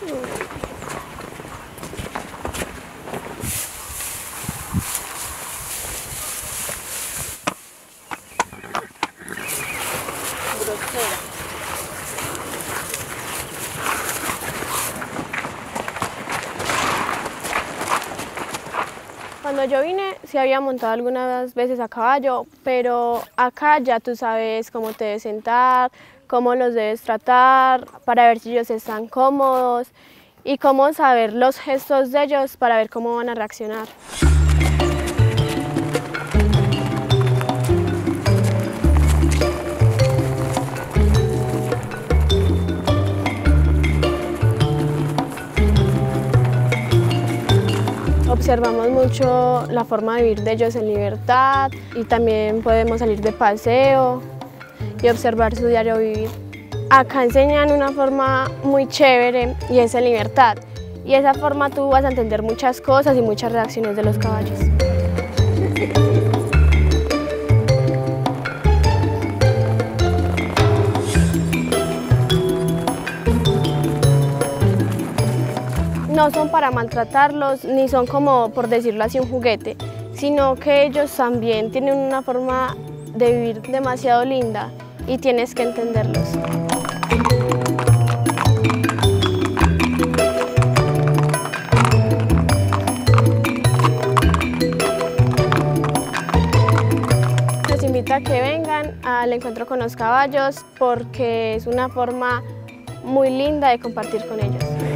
Cuando yo vine, sí había montado algunas veces a caballo, pero acá ya tú sabes cómo te debes sentar, cómo los debes tratar, para ver si ellos están cómodos y cómo saber los gestos de ellos para ver cómo van a reaccionar. Observamos mucho la forma de vivir de ellos en libertad y también podemos salir de paseo y observar su diario vivir. Acá enseñan una forma muy chévere y es en libertad. Y de esa forma tú vas a entender muchas cosas y muchas reacciones de los caballos. No son para maltratarlos, ni son como, por decirlo así, un juguete, sino que ellos también tienen una forma de vivir demasiado linda y tienes que entenderlos. Les invito a que vengan al encuentro con los caballos porque es una forma muy linda de compartir con ellos.